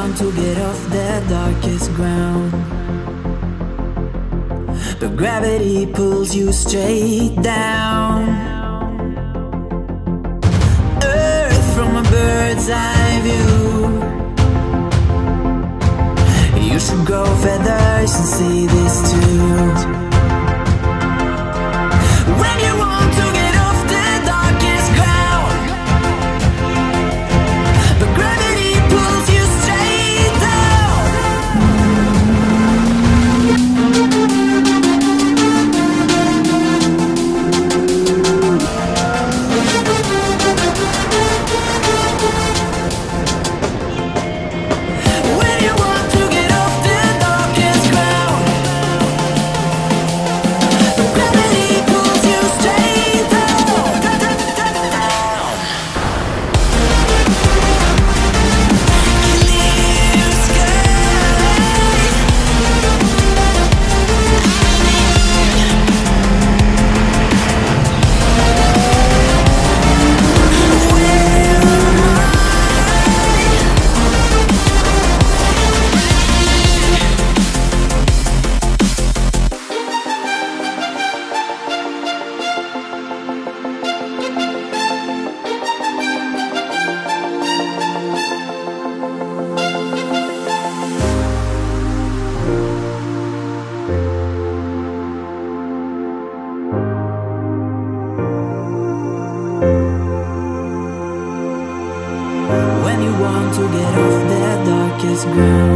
want to get off the darkest ground, but gravity pulls you straight down. Earth from a bird's eye view. You should grow feathers and see this too. When you want to get off the darkest ground, but gravity pulls you straight down. When you want to get off the darkest ground, but gravity pulls you straight down. Clear sky. When you want to get off the darkest ground,